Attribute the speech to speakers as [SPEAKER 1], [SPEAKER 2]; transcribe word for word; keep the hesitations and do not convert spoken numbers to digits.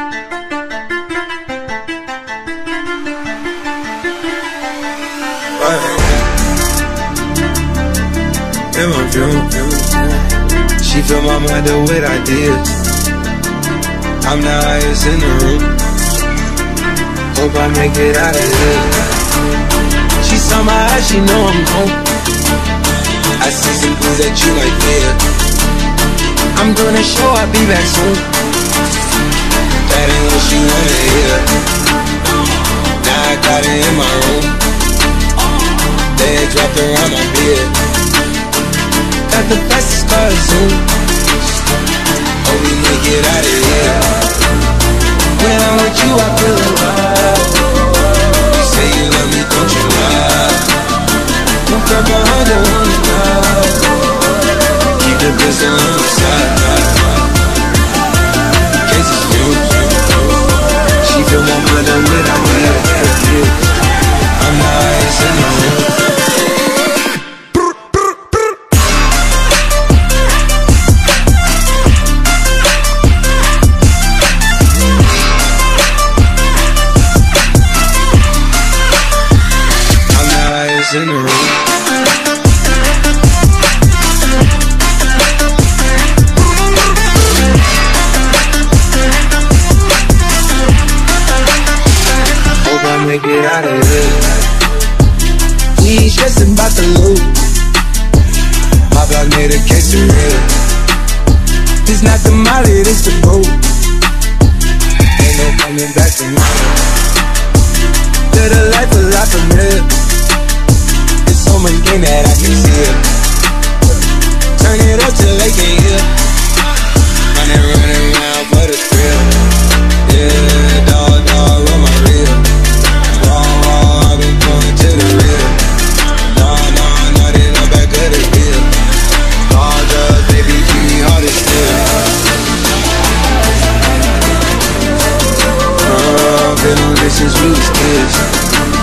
[SPEAKER 1] In my room, she fill my mind up with ideas. I'm the highest in the room. Hope I make it out of here. She saw my eyes, she know I'm home. I see some things that you like there. I'm gonna show I'll be back soon. That ain't what she wanna hear. Now I got it in my room. Legs wrapped around my beard. Got the fastest car soon. Hope we make it out of here. When I'm with you, I feel alive. You say you love me, don't you lie? Don't care behind the one night. Keep the pistol on the side. Case is new. She fill my mind up with ideas. I'm the highest in the room. In the room. Hope I make it out of here. We ain't stressing about the loot. My block made a case of real. This not the molly, this the boat. Ain't no coming back from me. Live the life a lot familiar. So much game that I can see it. Turn it up till they can't hear. Running, running around for the thrill. Yeah, dog, dog, on my reel. Raw, raw, I've been going to the real. Nah, nah, nah, they know back of the deal. All drugs, baby, keep me hard as steel. Uh, been on this since we was kids.